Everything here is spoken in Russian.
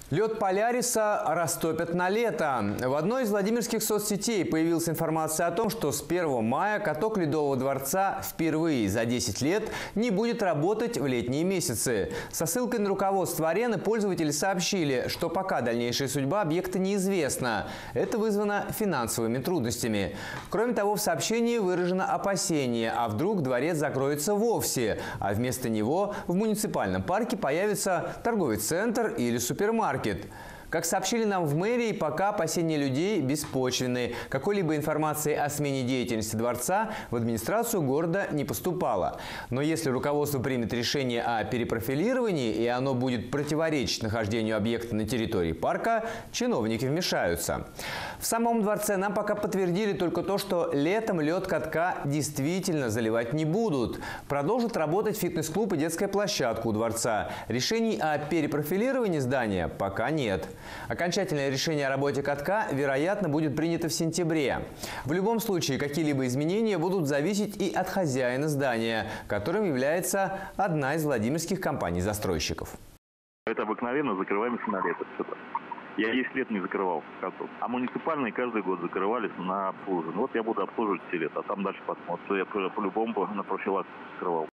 Лед Поляриса растопят на лето. В одной из владимирских соцсетей появилась информация о том, что с 1 мая каток Ледового дворца впервые за 10 лет не будет работать в летние месяцы. Со ссылкой на руководство арены пользователи сообщили, что пока дальнейшая судьба объекта неизвестна. Это вызвано финансовыми трудностями. Кроме того, в сообщении выражено опасение, а вдруг дворец закроется вовсе, а вместо него в муниципальном парке появится торговый центр или супермаркет. Как сообщили нам в мэрии, пока опасения людей беспочвенны. Какой-либо информации о смене деятельности дворца в администрацию города не поступало. Но если руководство примет решение о перепрофилировании и оно будет противоречить нахождению объекта на территории парка, чиновники вмешаются. В самом дворце нам пока подтвердили только то, что летом лед катка действительно заливать не будут. Продолжат работать фитнес-клуб и детская площадка у дворца. Решений о перепрофилировании здания пока нет. Окончательное решение о работе катка, вероятно, будет принято в сентябре. В любом случае, какие-либо изменения будут зависеть и от хозяина здания, которым является одна из владимирских компаний-застройщиков. Это обыкновенно закрываемся на лето. Я 10 лет не закрывал каток. А муниципальные каждый год закрывались на обслуживание. Вот я буду обслуживать все лето, а там дальше посмотрим. Я по-любому на профилактику закрывал.